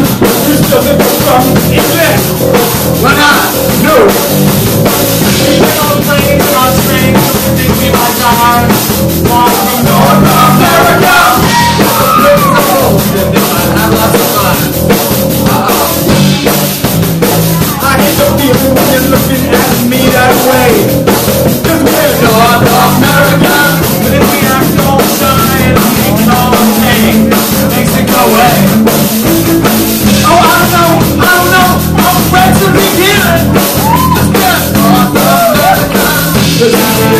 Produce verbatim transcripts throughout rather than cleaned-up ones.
You still think I'm from England? Why not? No. We get on planes and on trains, we think we might die. Walk from North America. Look so old, and they might have lots of fun. Uh-oh. I hate the feeling when you're looking at me that way. Cause we're North America. But if we act all shy and make it all okay, it makes it go away. Oh, I don't know, I don't know, I'm friends to be here. Cause we're North America. Cause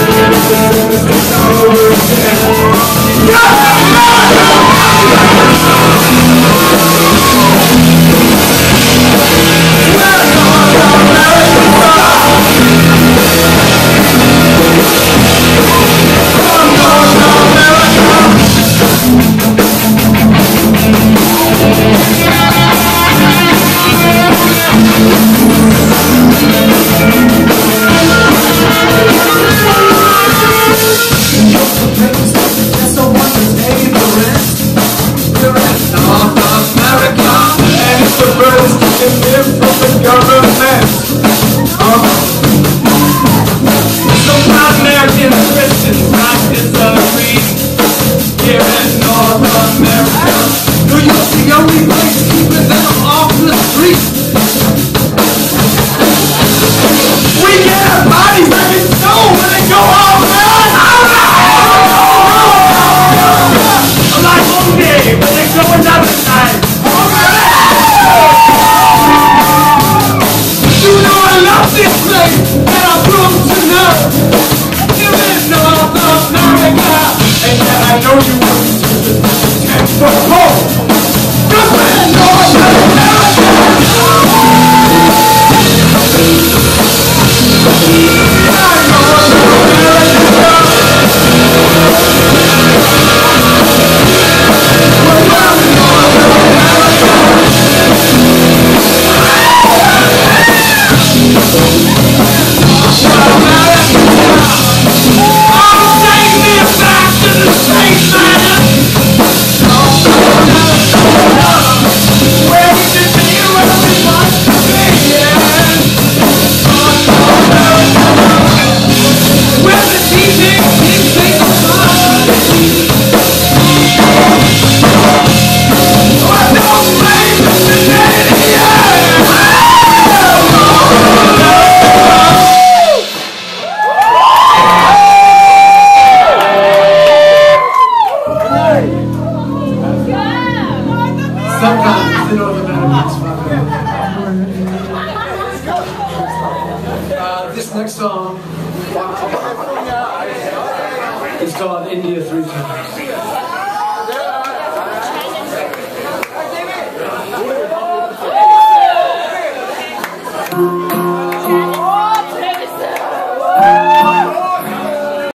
This next song is called India Three Times.